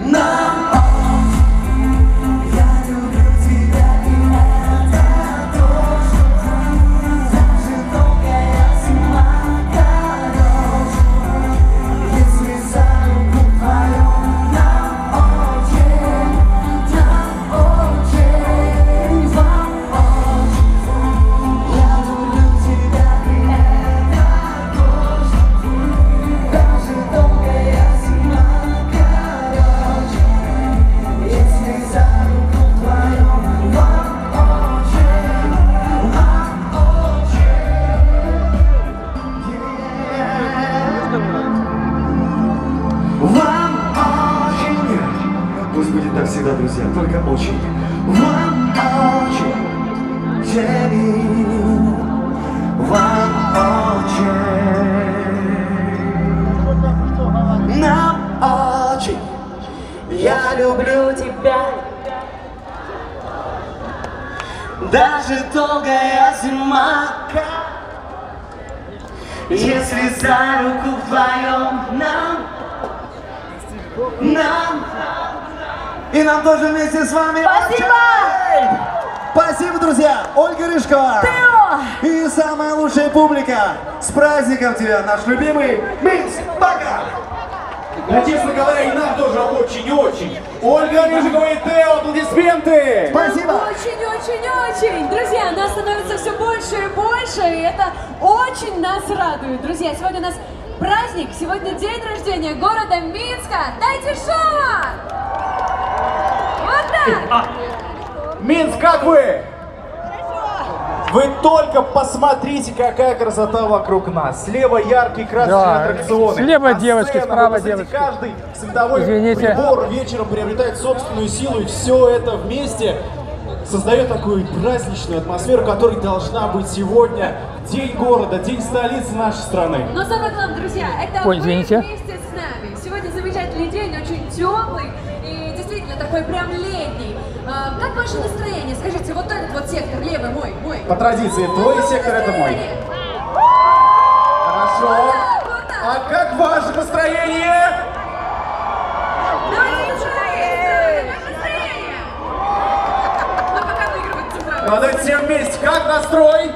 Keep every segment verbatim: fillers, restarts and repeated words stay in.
Пусть будет так всегда, друзья, только очень. Вам очень, вам очень, нам очень. Я люблю тебя. Даже долгая зима, если за руку вдвоем нам, нам. И нам тоже вместе с вами. Спасибо! Спасибо, друзья! Ольга Рыжкова! Тео! И самая лучшая публика! С праздником тебя, наш любимый Минск! Пока! Да, честно говоря, и нам тоже очень-очень. Ольга Рыжкова и Тео, аплодисменты! Спасибо! Очень-очень-очень! Друзья, нас становится все больше и больше, и это очень нас радует. Друзья, сегодня у нас праздник, сегодня день рождения города Минска. Дайте шоу! Вот так! А, Минск, как вы? Вы только посмотрите, какая красота вокруг нас. Слева яркие красочные Да, аттракционы. слева А девочки, сцена, справа вы посмотрите, девочки. каждый световой Извините. прибор вечером приобретает собственную силу, и все это вместе создает такую праздничную атмосферу, которая должна быть сегодня. День города, день столицы нашей страны. Но самое главное, друзья, это Ой, вы извините. вместе с нами. Сегодня замечательный день, очень теплый и действительно такой прям летний. А, как ваше настроение? Скажите, вот этот вот сектор, левый мой, мой. По традиции, твой сектор это мой. Хорошо. Вот так, вот так. А как ваше настроение? Давайте настроение! Как настроение? А пока выигрывает центральный. Ну, давайте все вместе. Как настрой?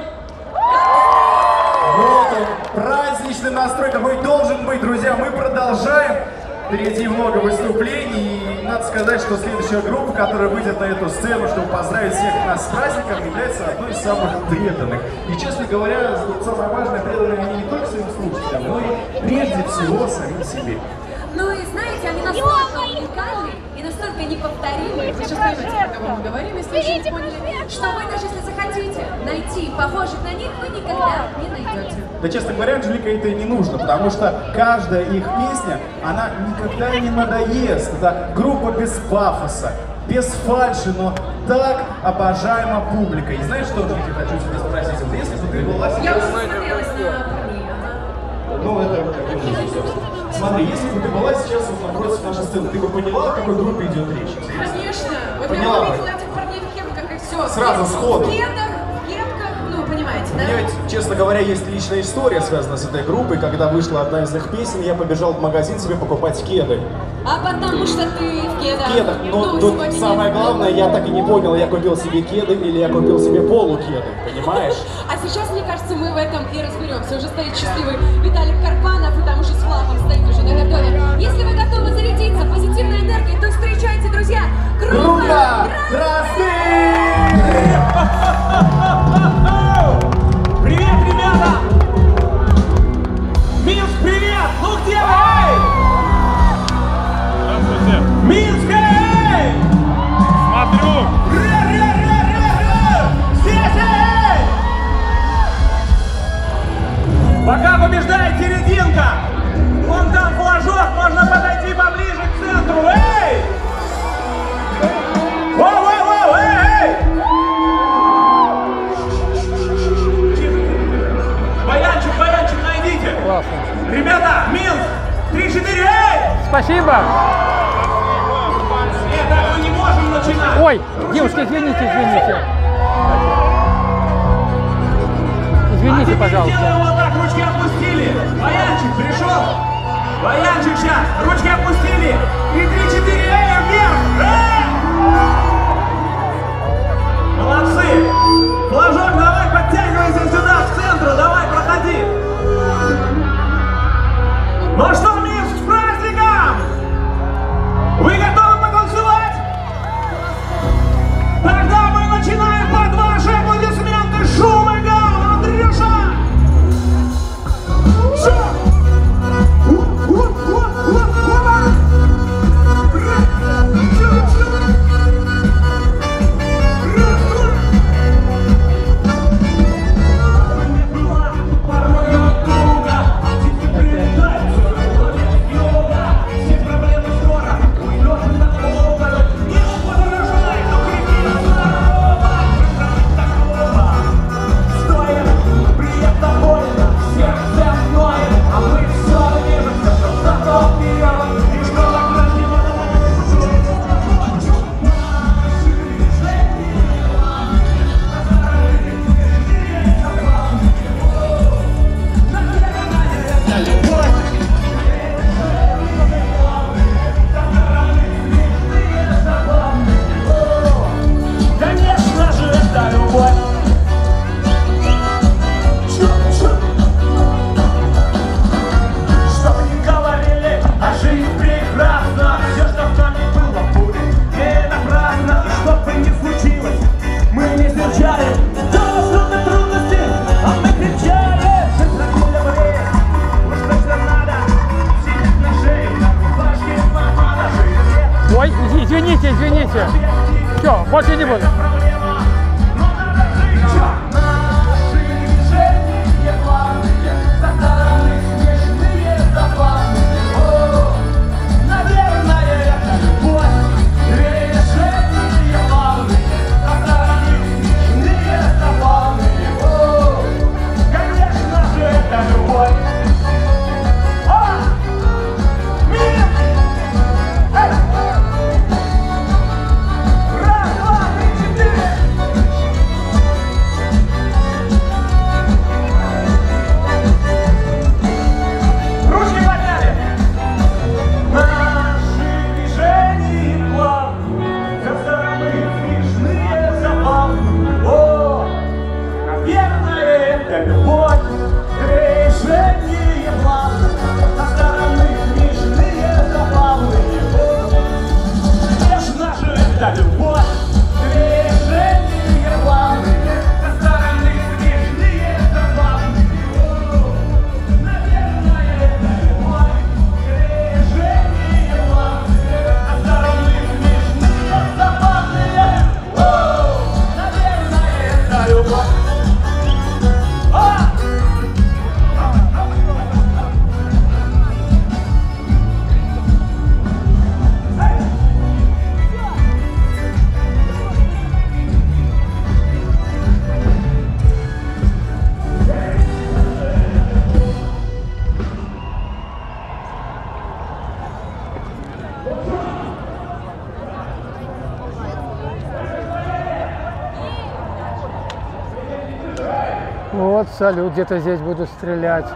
Вот он, праздничный настрой, какой должен быть, друзья. Мы продолжаем. Впереди много выступлений. И надо сказать, что следующая группа, которая выйдет на эту сцену, чтобы поздравить всех нас с праздником, является одной из самых преданных. И, честно говоря, самое важное, преданные они не только своим слушателям, но и прежде всего самим себе. Ну и знаете, они настолько уникальны и настолько неповторимы. Вы сейчас поймете, про кого мы говорим, если вы еще не поняли, что вы даже если захотите найти похожих на них, вы никогда не найдете. Да, честно говоря, Анжелика, это и не нужно, потому что каждая их песня, она никогда не надоест. Это группа без пафоса, без фальши, но так обожаема публика. И знаешь, что, Анжелика, хочу тебя спросить? Вот если бы ты была сейчас... Я уже смотрелась на парней, ага. Ну, это как и жизнь, собственно. Смотри, если бы ты была сейчас вот напротив нашей сцены, ты бы поняла, о какой группе идет речь? Конечно. Вот Поняла я бы. увидела этих парней в кепках и все. Сразу, сходу. В кедах, в кепках, ну, понимаете, У да? меня ведь, честно говоря, есть личная история, связанная с этой группой. Когда вышла одна из их песен, я побежал в магазин себе покупать кеды. А потому что ты в кедах. В кедах, но Ну, тут сегодня самое нет. главное, я так и не понял, я купил себе кеды или я купил себе полукеды, понимаешь? А сейчас, мне кажется, мы в этом и разберемся. Уже стоит счастливый Виталик Карпанов, и там уже с флагом стоит уже на готове. Если вы готовы зарядиться позитивной энергией, то встречайте, друзья, группа Красный! Привет, ребята! Минск, привет! Ну где вы? Эй! Здравствуйте! Минск, эй! Смотрю! Ре-ре-ре-ре-ре! Здесь, эй! Пока побеждает серединка! Вон там флажок, можно подойти поближе к центру, эй! Воу-воу-воу, эй, эй! Баянчик, баянчик, найдите! Классно. Ребята, Минск! три-четыре, эй! Спасибо. Нет, так мы не можем начинать! Ой, девушки, извините, извините. Извините, А пожалуйста. делаем вот так, ручки опустили! Баянчик пришел! Баянчик сейчас! Ручки опустили! И три-четыре, эй! Ну что, Минск, с праздником! Вы готовы потанцевать? Тогда мы начинаем под ваши аплодисменты. Шум и гам, Андрюша! Ой, извините, извините. Все, больше не буду. Вот салют, где-то здесь буду стрелять.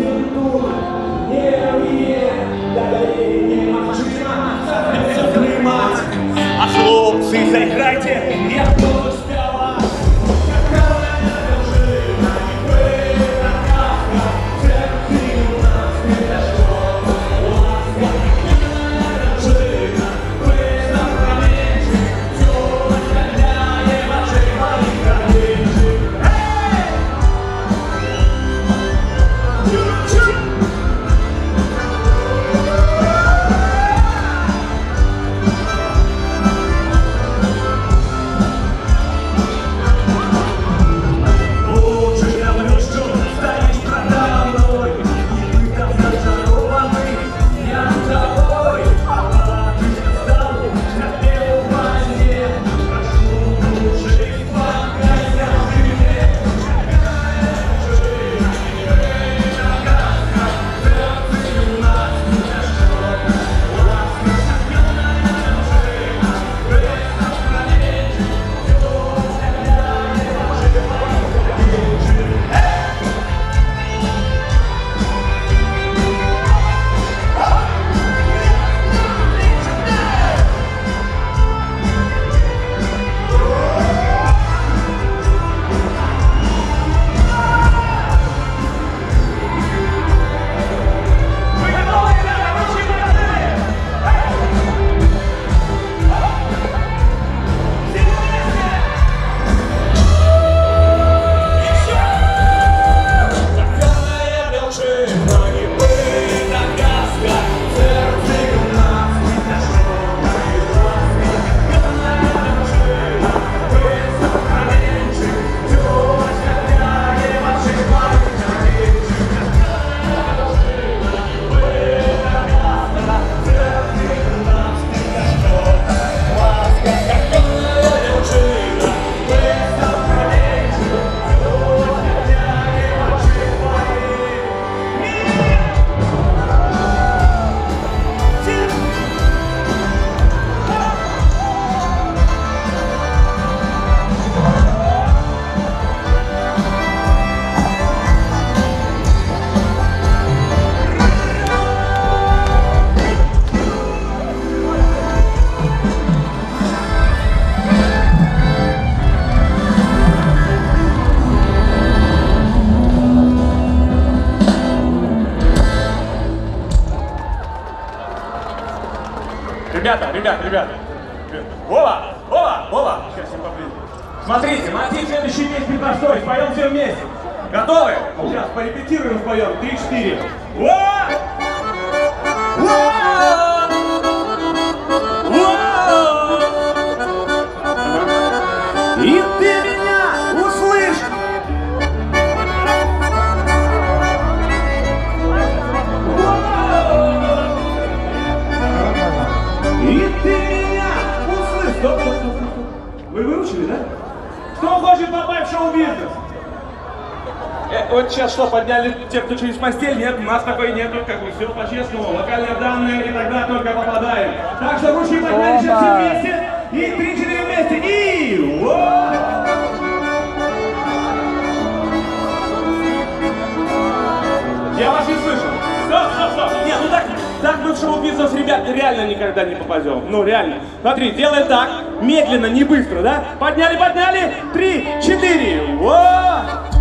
Крыма ребята, ребята, ребята. Вова, Вова, Вова. Сейчас я поближе. Смотрите, мотив следующей песни простой. Споем все вместе. Готовы? Сейчас порепетируем, споем. Три-четыре. И ты меня услышь! И ты меня услышь! Стоп, стоп, стоп, стоп. Вы выучили, да? Кто хочет попасть в шоу-бизнес? Э, вот сейчас что, подняли те, кто через постель? Нет, у нас такой нету, как бы все по-честному. Локальные данные, и тогда только попадаем. Так что ручки подняли сейчас все вместе. И три-четыре вместе. И... Во! Я вас не слышу. Стоп, стоп, стоп. Нет, ну так, так мы в шоу-бизнес, ребят, реально никогда не попадем. Ну, реально. Смотри, делаем так. Медленно, не быстро, да? Подняли, подняли. Три, четыре. Во!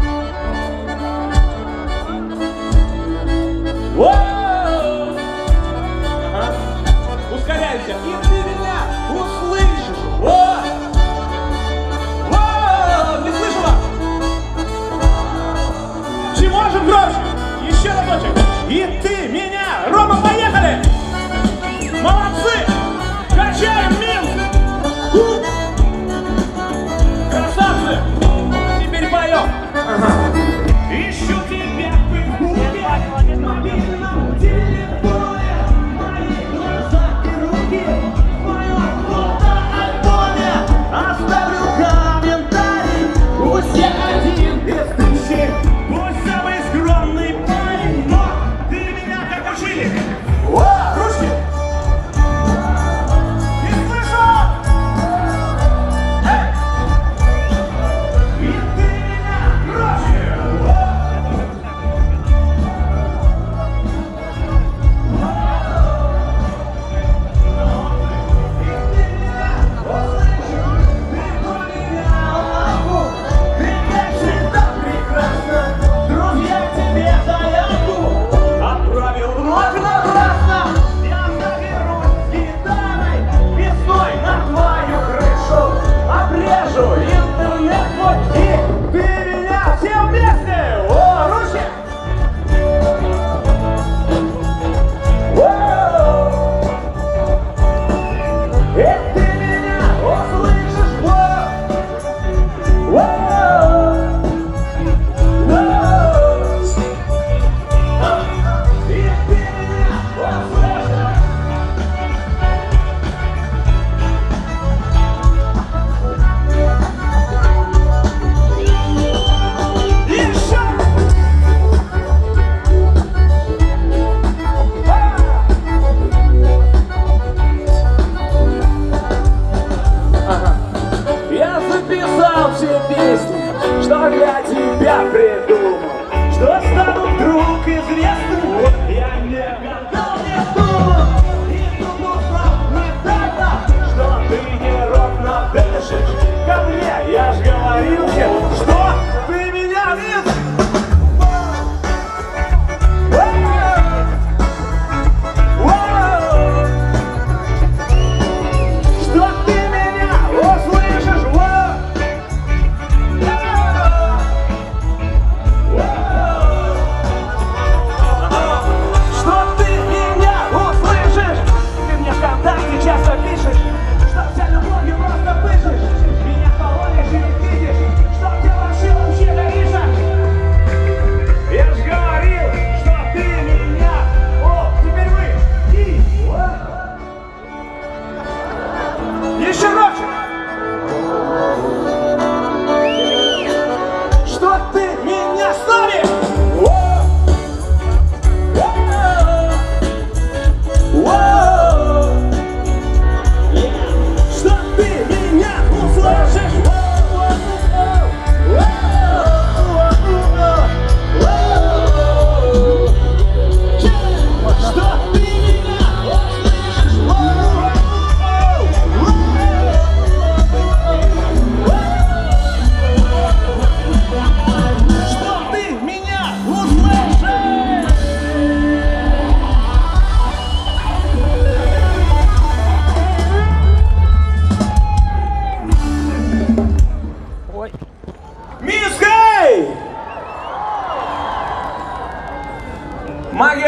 Во! Ага. Ускоряемся. И ты меня услышишь. Во! Во! Не слышала? Чи можем громче? Еще разочек. И ты меня. Рома, поехали! Молодцы! Качаем Минск! Красавцы! Теперь поем. Ага. Ищу тебя в Фейсбуке, в мобильном телефоне, мои глаза и руки, в моем фотоальбоме. Оставлю комментарий, пусть я один из тысячи, пусть самый скромный парень, но ты меня как учили. О, ручки! Не слышу! Эй! И ты меня громче!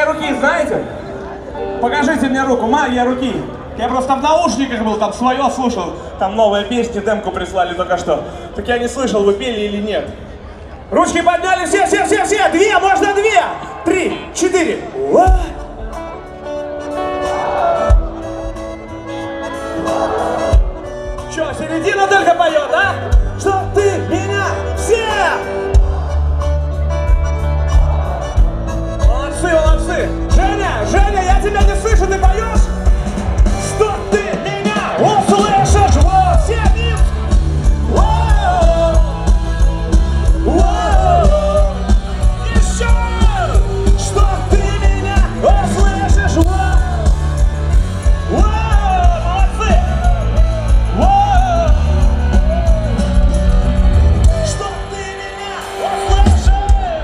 магия руки знаете? Покажите мне руку, магия руки. Я просто в наушниках был, там свое слушал. Там новая песня, демку прислали только что. Так я не слышал, вы пели или нет. Ручки подняли, все, все, все, все. Две, можно две. Три, четыре. Че, середина только поет, а? Что ты меня все? Молодцы, молодцы. Женя, Женя, я тебя не слышу, ты поешь? Что ты меня услышишь? Во, все вниз! Воу! Воу! Еще! Что ты меня услышишь? Воу! Воу! Молодцы! Воу! Что ты меня услышишь?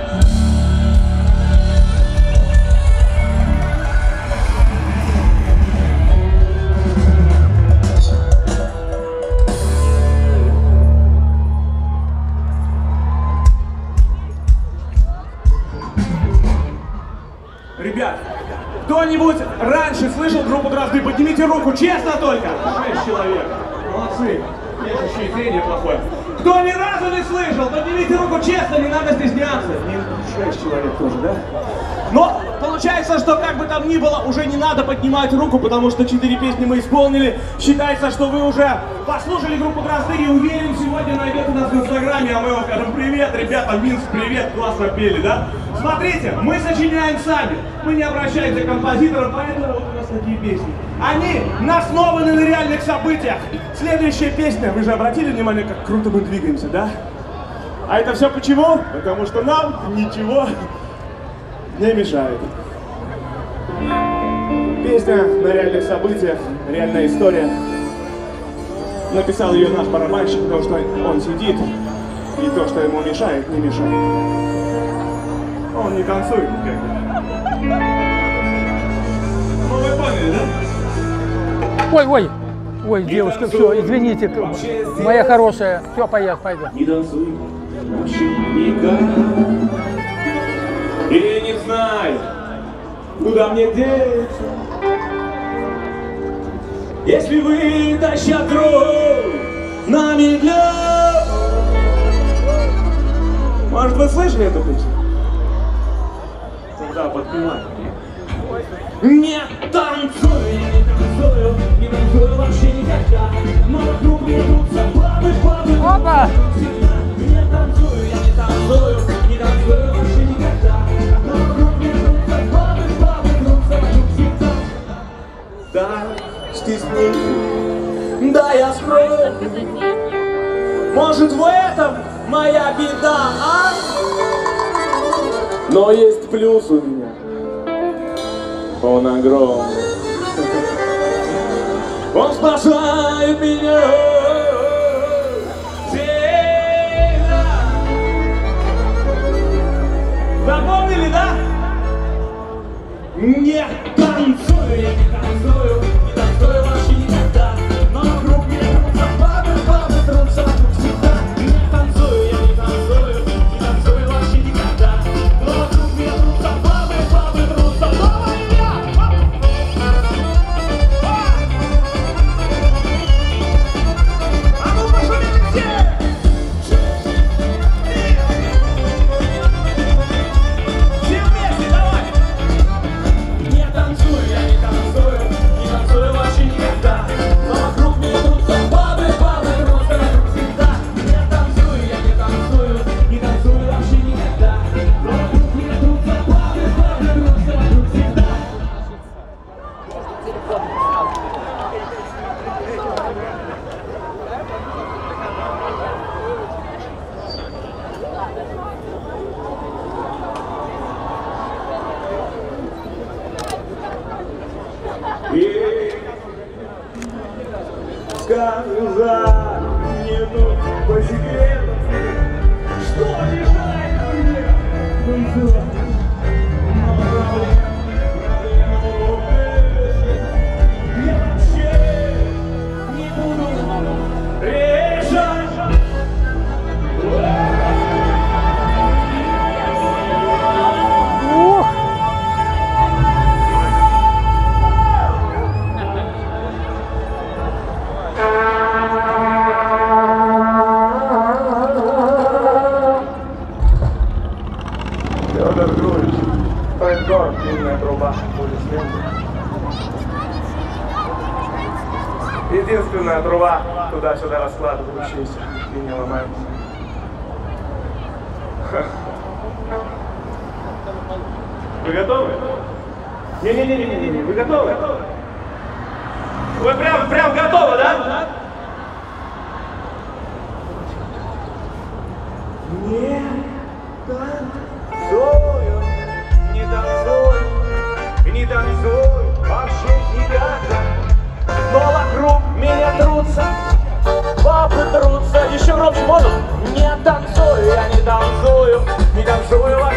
Ребят, кто-нибудь раньше слышал группу Дрозды? Поднимите руку, честно только! Шесть человек. Молодцы. Есть еще и зрение плохое. Кто ни разу не слышал, поднимите руку честно, не надо стесняться. Не- Шесть человек тоже, да? Но получается, что как бы там ни было, уже не надо поднимать руку, потому что четыре песни мы исполнили. Считается, что вы уже послушали группу Дрозды и уверен, сегодня найдете нас в Инстаграме, а мы вам скажем: привет, ребята, Минск, привет, классно пели, да? Смотрите, мы сочиняем сами, мы не обращаемся к композиторам, поэтому вот у нас такие песни. Они основаны на реальных событиях. Следующая песня, вы же обратили внимание, как круто мы двигаемся, да? А это все почему? Потому что нам ничего не мешает. Песня на реальных событиях, реальная история. Написал ее наш барабанщик, потому что он сидит, и то, что ему мешает, не мешает. Он не танцует никак. Ну вы поняли, да? Ой, ой, ой, девушка, все, извините, моя хорошая. Все, поехали, пойдем. Не танцуй вообще никак. И не знаю, куда мне деться. Если вытащат кровь на меня. Может, вы слышали эту песню? Тогда подпевай. Не танцую, я не танцую, не танцую вообще никогда. Но вокруг мне трутся бабы, бабы. Опа! Не танцую, я не танцую, не танцую вообще никогда. Но вокруг мне трутся бабы, бабы, трутся вокруг всегда. Да, стесни, да я скрою. Может, в этом моя беда, а? Но есть плюс у меня. Он огромный. Он спасает меня. Всегда. Запомнили, да? Не танцую, я не танцую, не танцую вообще никогда. Но вокруг меня трутся бабы, бабы трутся вокруг всегда. Не танцую, я не танцую, не танцую вообще никогда. Но вокруг меня трутся бабы, бабы трутся. Новое я! А ну пошумите все! Все вместе, давай! Не танцую. длинная труба, полисмен. Единственная труба, туда-сюда раскладывающаяся и не ломается. Вы готовы? Не-не-не-не-не, вы готовы? Вы прям, прям готовы, да? Не танцую, не танцую, не танцую, вообще никогда. Но вокруг меня трутся, бабы трутся, еще громче можно? Не танцую, я не танцую, не танцую.